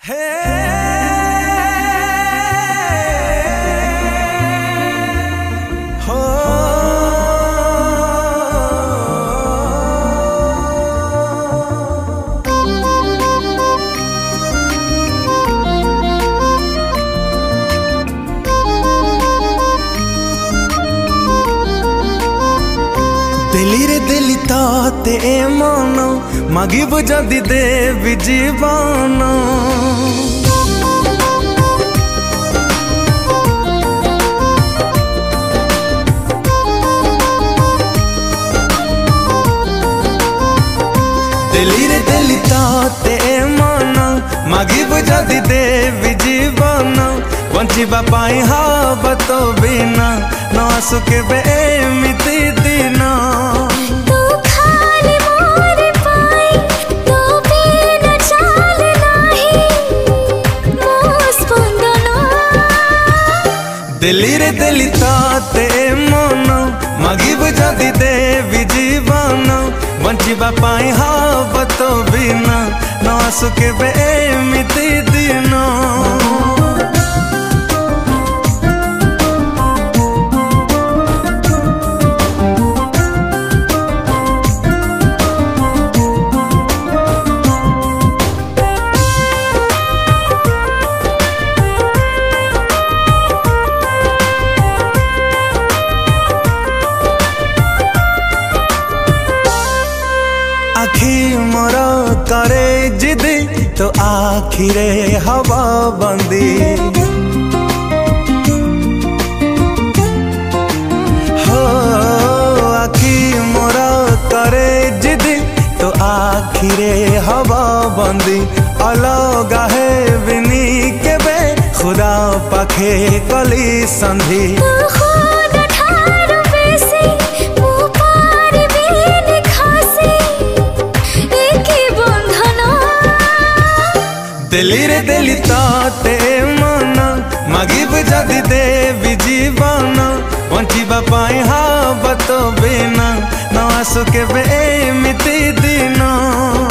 दिली रे दिली ताते मन मागिब जदि देवी जीवन दिली रे दिली ताते मन मागिब जदि देवी जीवन बंचिबा पाई हाबत बिना न आसुके एमिति दिन दिली रे दिली ताते मन मागिब जदि देवी जीवन बंचिबा पाई हाबत बिना न आसुके एमिति दिन आखी मोर करे जिदी तो आखिरे हवा बंदी हो आखी मोर करे जिदी तो आखिरे हवा बंदी अलगा है बिनी के बे खुदा पाखे कली संधि दिली रे दिली ताते मन मागिब जदि देवी जीवन बंचिबा पाई हाबत बिना न आसुके एमिति दिन।